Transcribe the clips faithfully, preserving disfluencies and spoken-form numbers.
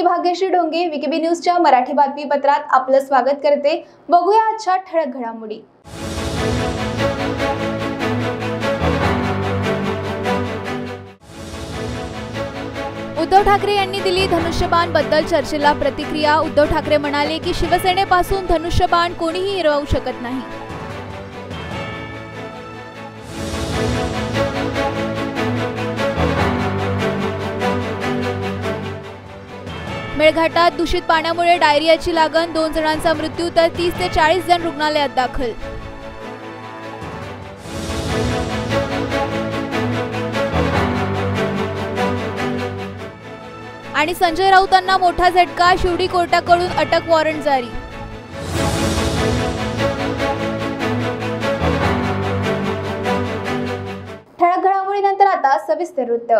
भाग्यश्री डोंगे, VKB न्यूजच्या मराठी बातमीपत्रात आपलं स्वागत करते। बघूया आजच्या ठळक घडामोडी। उद्धव ठाकरे यांनी दिली धनुष्यबाण बद्दल चर्चेला प्रतिक्रिया। उद्धव ठाकरे म्हणाले की शिवसेनेपासून धनुष्यबाण कोणीही हिरवू शकत नाही। मेळघाटात दूषित पाण्यामुळे डायरियाची लागण, दोन जणांचा मृत्यू तर तीस ते चाळीस जण रुग्णालयात दाखल। आणि संजय राऊतांना मोठा झटका, शिवडी कोर्टाकडून अटक वॉरंट जारी। ठळक घडामोडीनंतर आता सविस्तर वृत्त।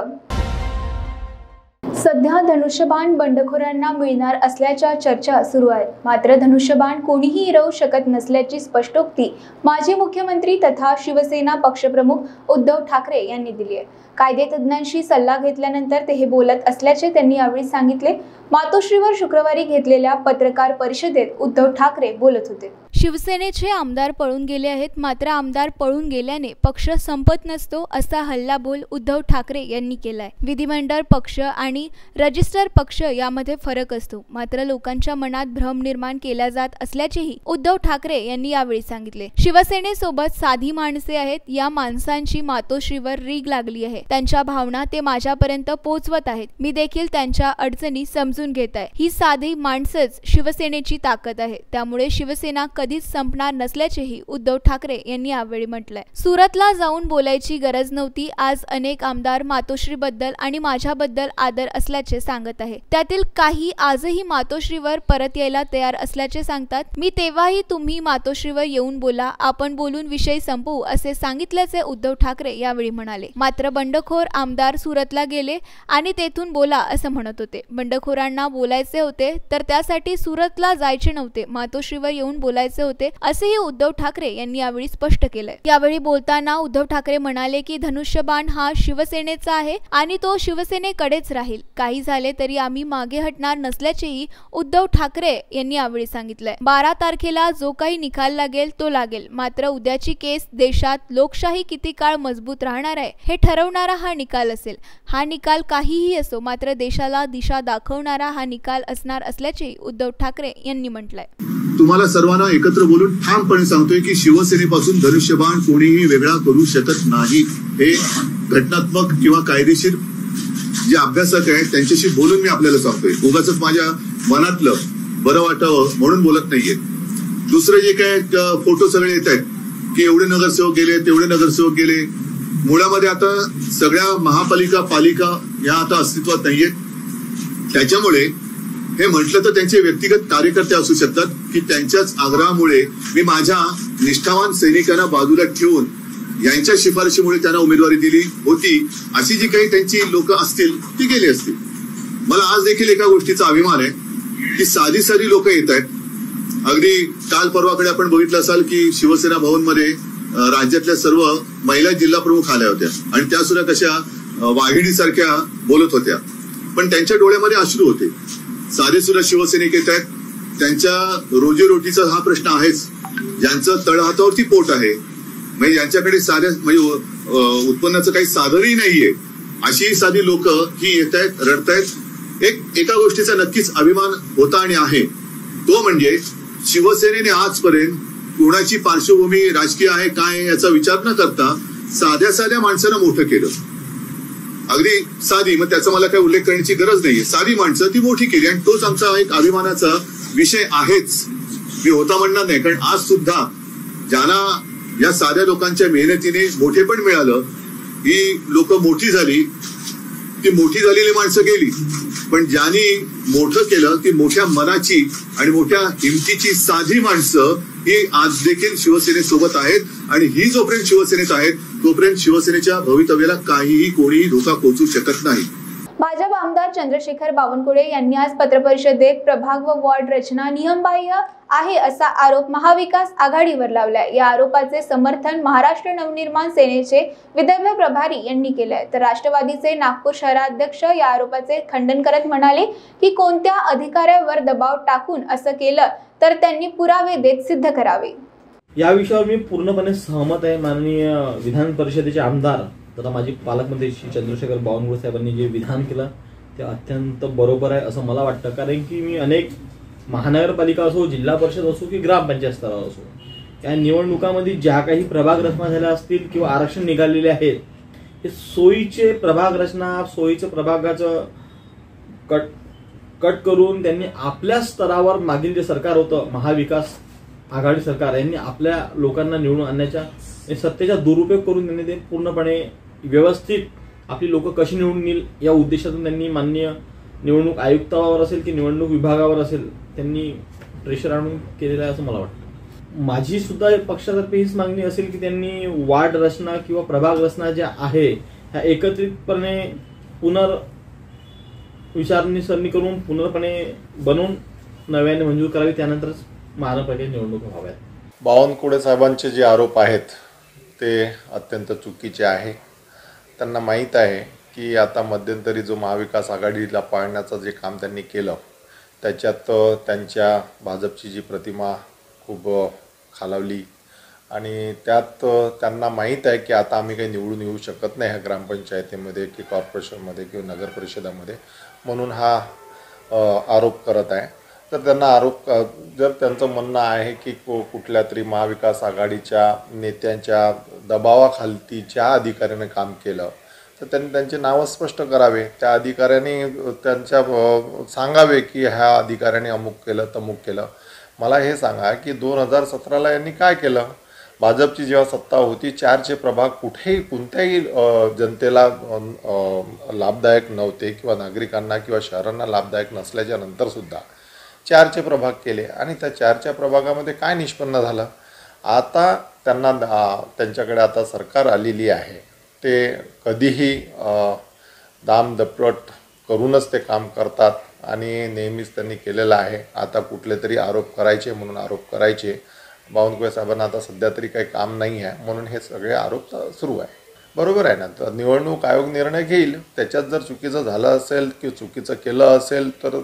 सध्या धनुष्यबाण बंडखोरांना मिळणार असल्याच्या चर्चा सुरू आहेत, मात्र धनुष्यबाण कोणीही हिरवू शकत नसल्याची स्पष्टोक्ती माजी मुख्यमंत्री तथा शिवसेना पक्षप्रमुख उद्धव ठाकरे यांनी दिली आहे। कायदेतज्ञांशी सल्ला घेतल्यानंतर ते हे बोलत असल्याचे त्यांनी यावेळी सांगितले। मातोश्रीवर शुक्रवारी घेतलेल्या पत्रकार परिषदेत उद्धव ठाकरे बोलत होते। शिवसेनेचे आमदार पळून गेले आहेत, मात्र आमदार पळून गेल्याने पक्ष संपत नसतो असा हल्लाबोल उद्धव ठाकरे यांनी केलाय। विधिमंडळ पक्ष आणि रजिस्टर पक्ष यामध्ये फरक असतो, मात्र लोकांच्या मनात भ्रम निर्माण केला जात असल्याचेही उद्धव ठाकरे यांनी यावेळी सांगितले। शिवसेनेसोबत साधी माणसे आहेत, या माणसांची मातोश्रीवर रीग लागली आहे, त्यांच्या भावना ते माझ्यापर्यंत पोहोचवत आहेत, मी देखील त्यांच्या अडचणी समजून घेत आहे। ही साधी माणसंच शिवसेनेची ताकद आहे, त्यामुळे शिवसेना कधीच संपणार नसल्याचेही उद्धव ठाकरे यांनी यावेळी म्हटलंय। सुरतला जाऊन बोलायची गरज नव्हती, आज अनेक आमदार मातोश्रीबद्दल आणि माझ्याबद्दल आदर असल्याचे सांगत आहे, त्यातील काही आजही मातोश्रीवर परत यायला तयार असल्याचे सांगतात। मी तेव्हाही तुम्ही मातोश्रीवर येऊन बोला, आपण बोलून विषय संपवू असे सांगितल्याचे उद्धव ठाकरे यावेळी म्हणाले। मात्र बंडखोर आमदार सुरतला गेले आणि तेथून बोला असं म्हणत होते। बंडखोरांना बोलायचे होते तर त्यासाठी सुरतला जायचे नव्हते, मातोश्रीवर येऊन बोलायचे होते असेही उद्धव ठाकरे यांनी यावेळी स्पष्ट केलंय। यावेळी बोलताना उद्धव ठाकरे म्हणाले की धनुष्यबाण हा शिवसेनेचा आहे आणि तो शिवसेनेकडेच राहील, काही झाले तरी आम्ही मागे हटणार नसल्याचेही उद्धव ठाकरे यांनी यावेळी सांगितलंय। बारा तारखेला जो काही निकाल लागेल तो लागेल, मात्र उद्याची केस देशात लोकशाही किती काळ मजबूत राहणार आहे हे ठरवणारा हा निकाल असेल। हा निकाल काहीही असो, मात्र देशाला दिशा दाखवणारा हा निकाल असणार असल्याचे उद्धव ठाकरे यांनी म्हटलंय। तुम्हाला सर्वांना एकत्र बोलून ठामपणे सांगतोय की शिवसेनेपासून धनुष्यबाण कोणीही वेगळा करू शकत नाही। हे घटनात्मक किंवा कायदेशीर जे अभ्यासक आहेत त्यांच्याशी बोलून मी आपल्याला सांगतोय, उगाचच माझ्या मनातलं बरं वाटावं म्हणून बोलत नाहीये। दुसरे जे काय फोटो सगळे येत आहेत की एवढे नगरसेवक गेले तेवढे नगरसेवक गेले, मुळामध्ये आता सगळ्या महापालिका पालिका या आता अस्तित्वात नाहीयेत, त्याच्यामुळे हे म्हटलं तर त्यांचे व्यक्तिगत कार्यकर्ते असू शकतात की त्यांच्याच आग्रहामुळे मी माझ्या निष्ठावान सैनिकांना बाजूला ठेवून यांच्या शिफारशीमुळे त्यांना उमेदवारी दिली होती, अशी जी काही त्यांची लोक असतील ती गेली असतील। मला आज देखील एका गोष्टीचा अभिमान आहे की साधी साधी लोक येत आहेत। अगदी काल परवाकडे आपण बघितलं असाल की शिवसेना भवन मध्ये राज्यातल्या सर्व महिला जिल्हा प्रमुख आल्या होत्या आणि त्या सुद्धा कशा वाघिणी सारख्या बोलत होत्या, पण त्यांच्या डोळ्यामध्ये अश्रू होते। साधे सुद्धा शिवसैनिक येत आहेत, त्यांच्या रोजीरोटीचा हा प्रश्न आहेच, ज्यांचं तळहातावरती पोट आहे, म्हणजे ज्यांच्याकडे साध्या म्हणजे उत्पन्नाचं काही साधनही नाहीये, अशी साधी लोक ही येत आहेत, रडतायत। एक एका गोष्टीचा नक्कीच अभिमान होता आणि आहे, तो म्हणजे शिवसेनेने आजपर्यंत कोणाची पार्श्वभूमी राजकीय आहे काय याचा विचार न करता साध्या साध्या माणसांना मोठं केलं। अगदी साधी, मग त्याचा मला काही उल्लेख करण्याची गरज नाहीये, साधी माणसं ती मोठी केली आणि तोच आमचा एक अभिमानाचा विषय आहेच, मी होता म्हणणार नाही। कारण आज सुद्धा ज्यांना या साध्या लोकांच्या मेहनतीने मोठे पण मिळालं, ही लोक मोठी झाली, ती मोठी झालेली माणसं गेली, पण ज्यांनी मोठं केलं ती मोठ्या मनाची आणि मोठ्या हिमतीची साधी माणसं ही आज देखील शिवसेनेसोबत आहेत आणि ही जोपर्यंत शिवसेनेत आहेत तोपर्यंत शिवसेनेच्या भवितव्याला काहीही कोणीही धोका पोहोचू शकत नाही। भाजप आमदार चंद्रशेखर बावनकुळे यांनी आज पत्रपरिषदेत प्रभाग व वॉर्ड रचना नियमबाह्य आहे असा आरोप महाविकास आघाडीवर लावलाय। या आरोपाचे समर्थन महाराष्ट्र नवनिर्माण सेनेचे विदर्भ प्रभारी यांनी केले, तर राष्ट्रवादीचे नागपूर शहराध्यक्ष या आरोपाचे खंडन करत म्हणाले की कोणत्या अधिकाऱ्यावर दबाव टाकून असं केलं तर त्यांनी पुरावे देत सिद्ध करावे। या विषयावर मी पूर्णपणे सहमत आहे। माननीय विधान परिषदेचे आमदार तथा माजी पालकमंत्री श्री चंद्रशेखर बावनकुळे साहेबांनी जे विधान केलं ते अत्यंत बरोबर आहे असं मला वाटतं, कारण की मी अनेक महानगरपालिका असो, जिल्हा परिषद असो की ग्रामपंचायत स्तरावर असो, या निवडणुकांमध्ये ज्या काही प्रभाग रचना झाल्या असतील किंवा आरक्षण निघालेले आहेत, हे सोयीचे प्रभाग रचना, सोयीचं प्रभागाचं कट कट करून त्यांनी आपल्या स्तरावर मागील जे सरकार होतं महाविकास आघाडी सरकार, यांनी आपल्या लोकांना निवडून आणण्याच्या सत्तेचा दुरुपयोग करून त्यांनी ते पूर्णपणे व्यवस्थित आपली लोक कशी निवडून येईल या उद्देशातून त्यांनी माननीय निवडणूक आयुक्तावर असेल की निवडणूक विभागावर असेल त्यांनी प्रेशर आणून केलेलं आहे असं मला वाटतं। माझी सुद्धा पक्षातर्फे हीच मागणी असेल की त्यांनी वार्ड रचना किंवा प्रभाग रचना ज्या आहे ह्या एकत्रितपणे पुनर् विचारणी करून पूर्णपणे बनवून नव्याने मंजूर करावी, त्यानंतरच महानगरपालिका निवडणूक व्हाव्यात। बावनकुळे साहेबांचे जे आरोप आहेत ते अत्यंत चुकीचे आहे। त्यांना माहीत आहे की आता मध्यंतरी जो महाविकास आघाडीला पाळण्याचं जे काम त्यांनी केलं त्याच्यात त्यांच्या भाजपची जी प्रतिमा खूप खालावली आणि त्यात त्यांना माहीत आहे की आता आम्ही काही निवडून येऊ शकत नाही ह्या ग्रामपंचायतीमध्ये की कॉर्पोरेशनमध्ये किंवा नगर परिषदामध्ये, म्हणून हा आरोप करत आहे। तर त्यांना आरोप जर त्यांचं म्हणणं आहे की कुठल्या तरी महाविकास आघाडीच्या नेत्यांच्या दबावाखाली ज्या अधिकाऱ्याने काम केलं तर त्यांनी त्यांचे नावं स्पष्ट करावे, त्या अधिकाऱ्यांनी त्यांच्या सांगावे की ह्या अधिकाऱ्याने अमुक केलं तमुक केलं। मला हे सांगा की दोन हजार सतराला यांनी काय केलं? भाजपची जेव्हा सत्ता होती चारचे प्रभाग कुठेही कोणत्याही जनतेला लाभदायक नव्हते किंवा नागरिकांना किंवा शहरांना लाभदायक नसल्याच्या नंतरसुद्धा चारचे प्रभाग केले आणि त्या चारच्या प्रभागामध्ये काय निष्पन्न झालं? आता त्यांना त्यांच्याकडे आता सरकार आलेली आहे, ते कधीही दाम दपट करूनच ते काम करतात आणि नेहमीच त्यांनी केलेलं आहे। आता कुठले तरी आरोप करायचे म्हणून आरोप करायचे। बावनकुळे साहेबांना आता सध्या तरी काही काम नाही आहे म्हणून हे सगळे आरोप सुरू आहे। बरोबर आहे ना, तर निवडणूक आयोग निर्णय घेईल, त्याच्यात जर चुकीचं झालं असेल किंवा चुकीचं केलं असेल तर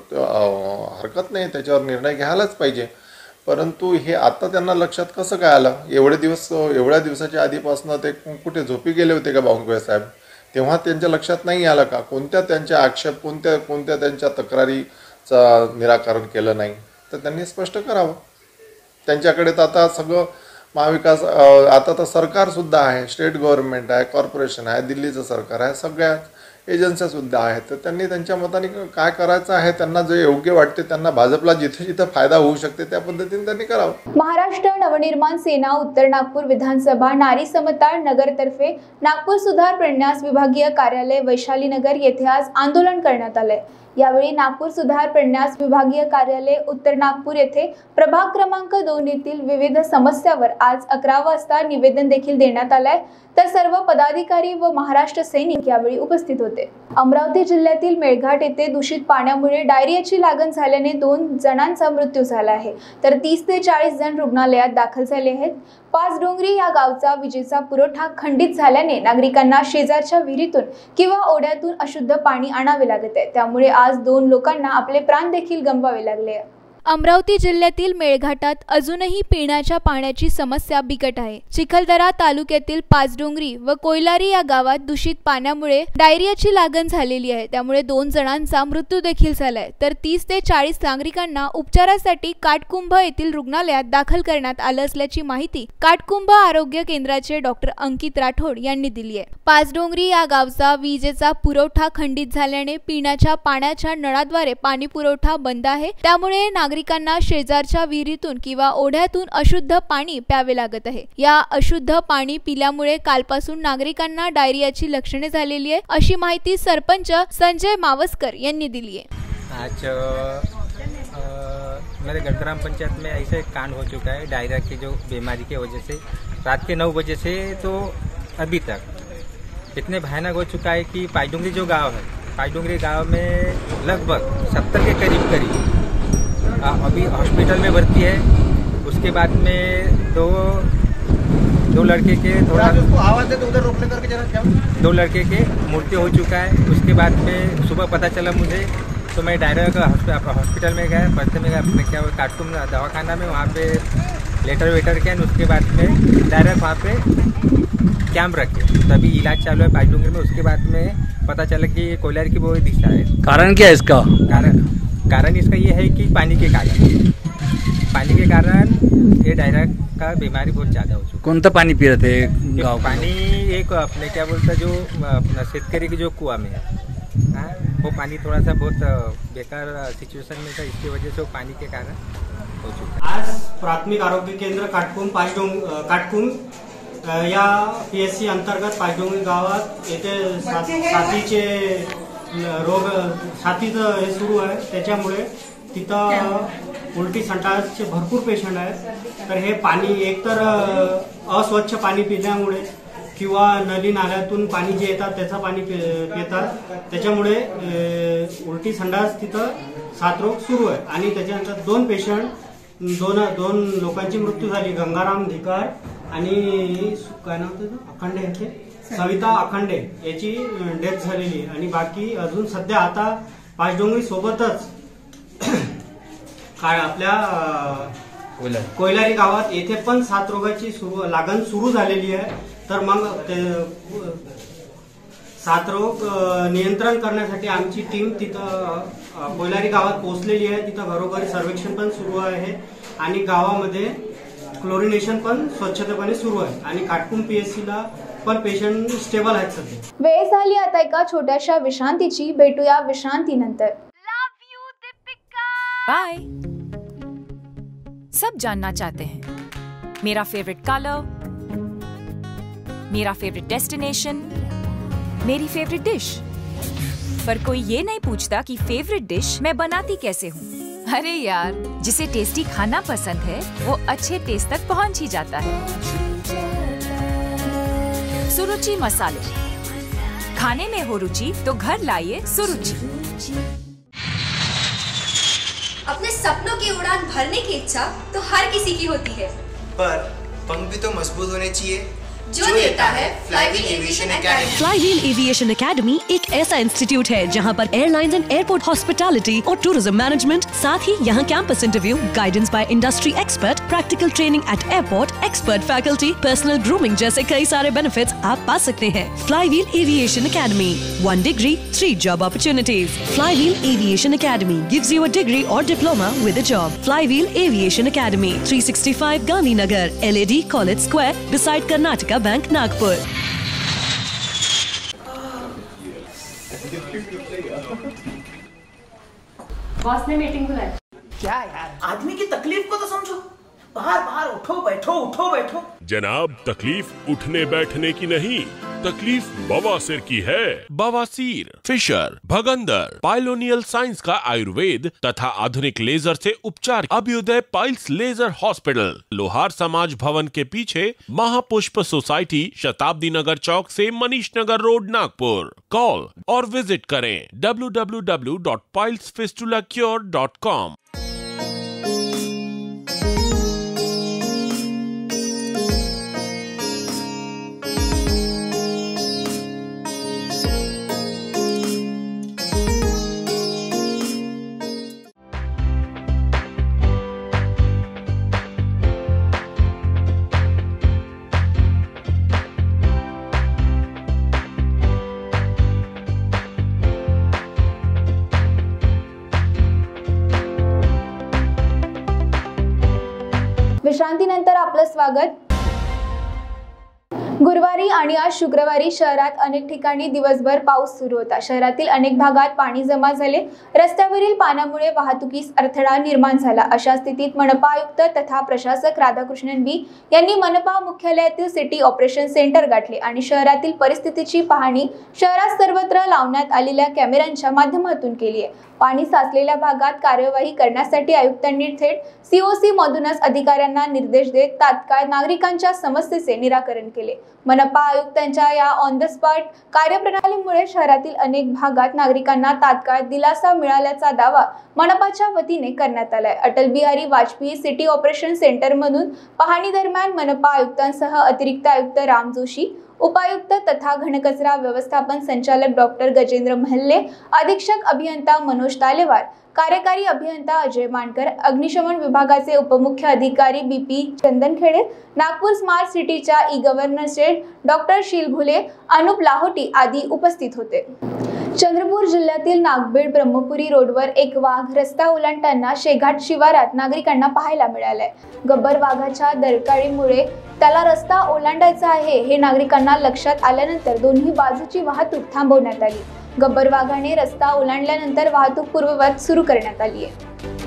हरकत नाही, त्याच्यावर निर्णय घ्यायलाच पाहिजे। परंतु हे आता त्यांना लक्षात कसं काय आलं? एवढे दिवस एवढ्या दिवसाच्या आधीपासून ते कुठे झोपी गेले होते का बावनकुळे साहेब? तेव्हा त्यांच्या लक्षात नाही आलं का? कोणत्या त्यांच्या आक्षेप कोणत्या कोणत्या त्यांच्या तक्रारीचं निराकरण केलं नाही? तर त्यांनी स्पष्ट करावं। त्यांच्याकडे तर आता सगळं महाविकास आता तर सरकारसुद्धा आहे, स्टेट गव्हर्नमेंट आहे, कॉर्पोरेशन आहे, दिल्लीचं सरकार आहे, सगळ्याच एजन्स्यासुद्धा आहेत। तर त्यांनी त्यांच्या मताने काय करायचं आहे, त्यांना जे योग्य वाटते, त्यांना भाजपला जिथे जिथे फायदा होऊ शकते त्या पद्धतीने त्यांनी करावं। महाराष्ट्र नवनिर्माण सेना उत्तर नागपूर विधानसभा नारी समता नगरतर्फे नागपूर सुधार प्रन्यास विभागीय कार्यालय वैशाली नगर येथे आज आंदोलन करण्यात आले। यावेळी नागपूर सुधार प्रन्यास विभागीय कार्यालय उत्तर नागपूर येथे प्रभाग क्रमांक दोन येथील विविध समस्यावर आज अकरा वाजता निवेदन देखील देण्यात आले, तर सर्व पदाधिकारी व महाराष्ट्र सैनिक यावेळी उपस्थित होते। अमरावती जिल्ह्यातील मेळघाट येथे दूषित पाण्यामुळे डायरियाची लागण झाल्याने दोन जणांचा मृत्यू झाला आहे, तर तीस ते चाळीस जण रुग्णालयात दाखल झाले आहेत। पाचडोंगरी या गावचा विजेचा पुरवठा खंडित झाल्याने नागरिकांना शेजारच्या विहिरीतून किंवा ओढ्यातून अशुद्ध पाणी आणावे लागत आहे, त्यामुळे आज दोन लोकांना आपले प्राण देखील गमवावे लागले। अमरावती जिल्ह्यातील मेळघाटात अजूनही पिण्याच्या पाण्याची समस्या बिकट आहे। चिखलदरा तालुक्यातील पाचडोंगरी व कोयलारी या गावात दूषित पाण्यामुळे डायरियाची लागण झालेली आहे, त्यामुळे दोन जणांचा मृत्यू देखील झालाय, तर तीस ते चाळीस नागरिकांना उपचारासाठी काटकुंभ येथील रुग्णालयात दाखल करण्यात आलं असल्याची माहिती काटकुंभ आरोग्य केंद्राचे डॉक्टर अंकित राठोड यांनी दिली आहे। पाचडोंगरी या गावचा विजेचा पुरवठा खंडित झाल्याने पिण्याच्या पाण्याच्या नळाद्वारे पाणी पुरवठा बंद आहे, त्यामुळे नागरिकांना शेजारच्या विहिरीतून किंवा ओढ्यातून अशुद्ध पाणी प्यावे लागत आहे। या अशुद्ध पाणी पिल्यामुळे कालपासून नागरिकांना डायरियाची लक्षणे झालेली आहे, अशी माहिती सरपंच संजय मावस्कर यांनी दिली है। आज मेरे ग्राम पंचायत में ऐसे एक कांड हो चुका है डायरिया की जो बीमारी की वजह से रात के नौ बजे से तो अभी तक इतने भयानक हो चुका है कि पाचडोंगरी जो गांव है पाजडोंगरी गांव में लगभग सत्तर के करीब करीब आ, अभी हॉस्पिटल में भर्ती है। उसके बाद में दो दो लड़के के थोड़ा आवाज दे तो उधर रोकने करके जरा दो लड़के के मृत्यु हो चुका है। उसके बाद में सुबह पता चला मुझे, तो मैं डायरेक्ट हॉस्पिटल में गया। पढ़ते में गया क्या काटकुम दवाखाना में, वहाँ पे लेटर वेटर किया। उसके बाद में डायरेक्ट वहाँ पे कैंप रखे, तभी इलाज चालू है पाजडोंगरी में। उसके बाद में पता चला कि कोयलर की बोई दिशा है। कारण क्या है इसका? कारण कारण इसका ये है कि पानी के कारण पानी के कारण ये डायरेक्ट का बीमारी बहुत ज़्यादा हो चुका। कोणतं पाणी पिरत है गाँव? पानी एक अपने क्या बोलता जो अपना शेतकरी की जो कुआं में है, हाँ, वो पानी थोड़ा सा बहुत बेकार सिचुएशन में था, इसकी वजह से वो पानी के कारण हो चुका। आज प्राथमिक आरोग्य केंद्र काटकुम पाजडोंग काटकुम या पी एस सी अंतर्गत पाजडोंगरी गावात येथे साथीचे रोग साथीचं हे सुरू आहे। त्याच्यामुळे तिथं उलटी संडासचे भरपूर पेशंट आहेत। तर हे पाणी एकतर अस्वच्छ पाणी पिल्यामुळे किंवा नली नाल्यातून पाणी जे येतात त्याचं पाणी पितात, त्याच्यामुळे उलटी संडास तिथं साथरोग सुरू आहे। आणि त्याच्यानंतर दोन पेशंट दोन दोन लोकांची मृत्यू झाली, गंगाराम धिकार आणि काय नाव होतं अखंडे यांचे सविता अखंडे याची डेथ झालेली आहे। आणि बाकी अजून सध्या आता पाजडोंगरी सोबतच काय आपल्या कोयलारी गावात येथे पण साथ रोगाची सुरू लागण सुरू झालेली आहे। तर मग साथ रोग नियंत्रण करण्यासाठी आमची टीम तिथं कोयलारी गावात पोहोचलेली आहे। तिथं घरोघरी सर्वेक्षण पण सुरू आहे आणि गावामध्ये क्लोरिनेशन पण स्वच्छतेपणे सुरू आहे आणि काटकुम पीएससी ला पण पेशंट स्टेबल आहेत सध्या। वेळ झाली आता एका छोट्याशा विश्रांतीची, भेटूया विश्रांतीनंतर। बाय। सब जानना चाहते हैं मेरा फेवरेट कलर, मेरा फेवरेट डेस्टिनेशन, मेरी फेवरेट डिश, पर कोई ये नहीं पूछता कि फेवरेट डिश मैं बनाती कैसे हूँ। अरे यार, जिसे टेस्टी खाना पसंद है वो अच्छे टेस्ट तक पहुँच ही जाता है। सुरुचि मसाले, खाने में हो रुचि तो घर लाइए सुरुचि। अपने सपनों की उड़ान भरने की इच्छा तो हर किसी की होती है, पर पंख भी तो मजबूत होने चाहिए, जो देता है Flywheel aviation academy. Flywheel aviation academy एक ऐसा इंस्टीट्यूट है जहां पर एयरलाइंस एंड एयरपोर्ट हॉस्पिटैलिटी और टूरिज्म मैनेजमेंट, साथ ही यहां campus interview, guidance by industry expert, practical training at airport, expert faculty, personal grooming जैसे कई सारे बेनिफिट्स आप पा सकते हैं। Flywheel aviation academy, one degree three job opportunities. Flywheel aviation academy gives you a degree और diploma with a job. Flywheel aviation academy, three sixty five Gandhinagar, L A D college square, beside Karnataka bank, Nagpur. Boss ने meeting बुलाई। क्या यार, आदमी की तकलीफ को तो समझो। बाहर बाहर उठो बैठो उठो बैठो। जनाब, तकलीफ उठने बैठने की नहीं, तकलीफ बवासीर की है। बवासीर, फिशर, भगंदर, पाइलोनियल साइंस का आयुर्वेद तथा आधुनिक लेजर से उपचार। अभ्युदय पाइल्स लेजर हॉस्पिटल, लोहार समाज भवन के पीछे, महापुष्प सोसाइटी, शताब्दी नगर चौक से मनीष नगर रोड, नागपुर। कॉल और विजिट करें W W W dot piles fistula cure dot com. विश्रांतीनंतर आपलं स्वागत। गुरुवारी आणि आज शुक्रवारी शहरात अनेक ठिकाणी दिवसभर पाऊस सुरू होता। शहरातील अनेक भागात पाणी जमा झाले, रस्त्यावरील पाण्यामुळे वाहतुकीस अडथळा निर्माण झाला। अशा स्थितीत मनपा आयुक्त तथा प्रशासक राधाकृष्णन बी यांनी मनपा मुख्यालयातील सिटी ऑपरेशन सेंटर गाठले आणि शहरातील परिस्थितीची पाहणी शहरात सर्वत्र लावण्यात आलेल्या कॅमेऱ्यांच्या माध्यमातून केली आहे। पाणी साचलेल्या भागात कार्यवाही करण्यासाठी आयुक्तांनी थेट सीओसी मधूनच अधिकाऱ्यांना निर्देश देत तात्काळ नागरिकांच्या समस्येचे निराकरण केले। मनपा आयुक्तांच्या या ऑन द स्पॉट कार्यप्रणालीमुळे शहरातील अनेक भागात नागरिकांना तात्काळ दिलासा मिळाल्याचा दावा मनपाच्या वतीने करण्यात आलाय। Atal Bihari Vajpayee city operation centre मधून पाहणी दरम्यान मनपा आयुक्तांसह अतिरिक्त आयुक्त राम जोशी, उपायुक्त तथा घनकचरा व्यवस्थापन संचालक डॉक्टर गजेंद्र महल्ले, अधीक्षक अभियंता मनोज तालेवार, कार्यकारी अभियंता अजय मानकर, अग्निशमन विभागाचे उपमुख्य अधिकारी बीपी चंदनखेडे, नागपूर स्मार्ट सिटीच्या ई गव्हर्नरचे डॉक्टर शील घुले, अनुप लाहोटी आदी उपस्थित होते। चंद्रपूर जिल्ह्यातील नागबेड ब्रह्मपुरी रोडवर एक वाघ रस्ता ओलांडताना शेघाट शिवारात नागरिकांना पाहायला मिळालाय। गब्बर वाघाच्या दरकाळीमुळे त्याला रस्ता ओलांडायचा आहे हे नागरिकांना लक्षात आल्यानंतर दोन्ही बाजूची वाहतूक थांबवण्यात आली। गब्बर वाघाने रस्ता ओलांडल्यानंतर वाहतूक पूर्ववत सुरू करण्यात आली आहे।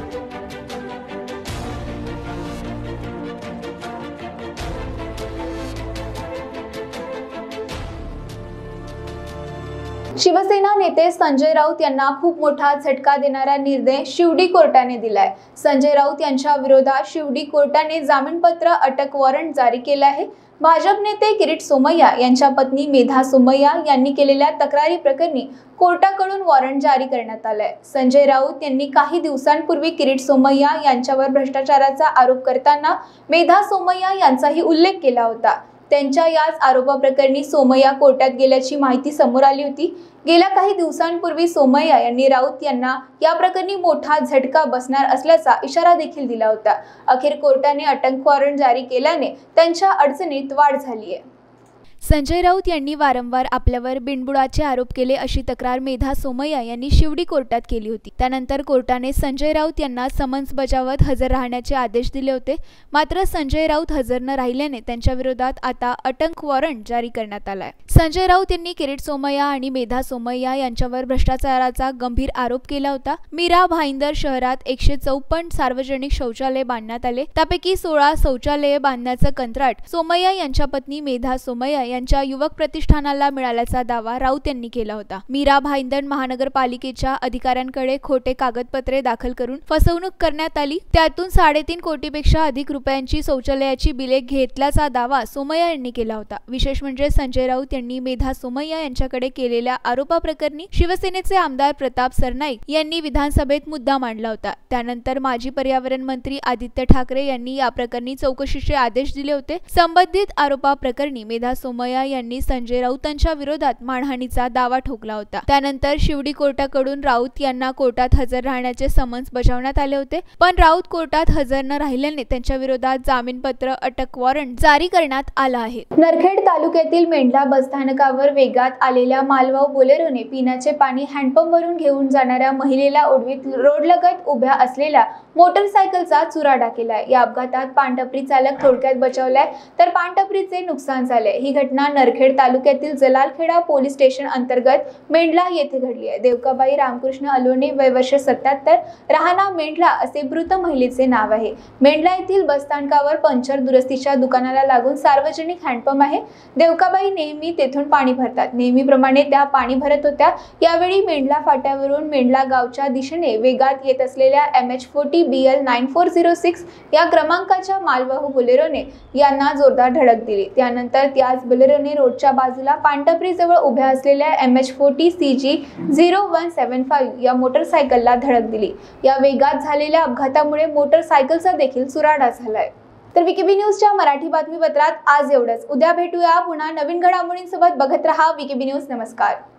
शिवसेना नेते संजय राऊत यांना खूप मोठा झटका देणारा निर्णय शिवडी कोर्टाने दिलाय। संजय राऊत यांच्या विरोधात शिवडी कोर्टाने जामीनपत्र अटक वॉरंट जारी केले आहे। भाजप नेते किरीट सोमय्या यांच्या पत्नी मेधा सोमय्या यांनी केलेल्या तक्रारी प्रकरणी कोर्टाकडून वॉरंट जारी करण्यात आलाय। संजय राऊत यांनी काही दिवसांपूर्वी किरीट सोमय्या यांच्यावर भ्रष्टाचाराचा आरोप करताना मेधा सोमय्या यांचाही उल्लेख केला होता। त्यांच्या याच आरोपाप्रकरणी सोमय्या कोर्टात गेल्याची माहिती समोर आली होती। गेल्या काही दिवसांपूर्वी सोमय्या यांनी राऊत यांना या प्रकरणी मोठा झटका बसणार असल्याचा इशारा देखील दिला होता। अखेर कोर्टाने अटक वॉरंट जारी केल्याने त्यांच्या अडचणीत वाढ झाली आहे। संजय राऊत यांनी वारंवार आपल्यावर बिनबुडाचे आरोप केले अशी तक्रार मेधा सोमय्या यांनी शिवडी कोर्टात केली होती। त्यानंतर कोर्टाने संजय राऊत यांना समन्स बजावत हजर राहण्याचे आदेश दिले होते। मात्र संजय राऊत हजर न राहिल्याने त्यांच्या विरोधात आता अटक वॉरंट जारी करण्यात आलाय। संजय राऊत यांनी किरीट सोमय्या आणि मेधा सोमय्या यांच्यावर भ्रष्टाचाराचा गंभीर आरोप केला होता। मीरा भाईंदर शहरात एकशे चौपन्न सार्वजनिक शौचालय बांधण्यात आले, त्यापैकी सोळा शौचालये बांधण्याचं कंत्राट सोमय्या यांच्या पत्नी मेधा सोमय्या यांच्या युवक प्रतिष्ठानाला मिळाल्याचा दावा राऊत यांनी केला होता। मीरा भाईंदर महानगरपालिकेच्या अधिकाऱ्यांकडे खोटे कागदपत्रे दाखल करून फसवणूक करण्यात आली, त्यातून साडेतीन कोटीपेक्षा अधिक रुपयांची शौचालयाची बिले घेतल्याचा दावा सोमय्या यांनी केला होता। विशेष म्हणजे संजय राऊत यांनी मेधा सोमय्या यांच्याकडे केलेल्या आरोपाप्रकरणी शिवसेनेचे आमदार प्रताप सरनाईक यांनी विधानसभेत मुद्दा मांडला होता। त्यानंतर माजी पर्यावरण मंत्री आदित्य ठाकरे यांनी या प्रकरणी चौकशीचे आदेश दिले होते। संबंधित आरोपाप्रकरणी मेधा सोमय्या यांनी संजय राऊतांच्या विरोधात मानहानीचा दावा ठोकला होता। त्यानंतर शिवडी कोर्टाकडून राऊत यांना कोर्टात हजर राहण्याचे समन्स बजावण्यात आले होते, पण राऊत कोर्टात हजर न राहिल्याने त्यांच्या विरोधात जामीनपत्र अटक वॉरंट जारी करण्यात आला आहे। नरखेड तालुक्यातील मेंढला बसस्थानकावर वेगात आलेल्या मालवाहू बोलेरोने पिण्याचे पाणी हँडपंपवरून घेऊन जाणाऱ्या महिलेला उडवीत रोडलगत उभ्या असलेल्या मोटरसायकलचा चुराडा केलाय। या अपघातात पानटपरी चालक थोडक्यात बचावलाय, तर पानटपरीचे नुकसान झाले। ही घटना नरखेड तालुक्यातील जलालखेडा पोलीस स्टेशन अंतर्गत मेंढला येथे घडली आहे। देवकाबाई रामकृष्ण अलोने, वय वर्ष सत्याहत्तर, राहणार मेंढला असे मृत महिलेचे नाव आहे। मेंढला येथील बसस्थानकावर पंचर दुरुस्तीच्या दुकानाला लागून सार्वजनिक हँडपंप आहे। देवकाबाई नेहमी तेथून पाणी भरतात। नेहमीप्रमाणे त्या पाणी भरत होत्या। यावेळी मेंढला फाट्यावरून मेंढला गावच्या दिशेने वेगात येत असलेल्या M H forty B L nine four zero six या क्रमांकाच्या मालवाहू बोलेरोने यांना जोरदार धडक दिली। त्यानंतर त्याच बोलेरोने रोडच्या बाजूला पानटपरी जवळ उभ्या असलेल्या M H forty C G zero one seven five या मोटरसायकलला धडक दिली। या वेगात झालेल्या अपघातामुळे मोटरसायकलचा देखील चुराडा झालाय। तर विकेबी न्यूजच्या मराठी बातमीपत्रात आज एवढंच। उद्या भेटूया पुन्हा नवीन घडामोडींसोबत। बघत रहा विकेबी न्यूज। नमस्कार।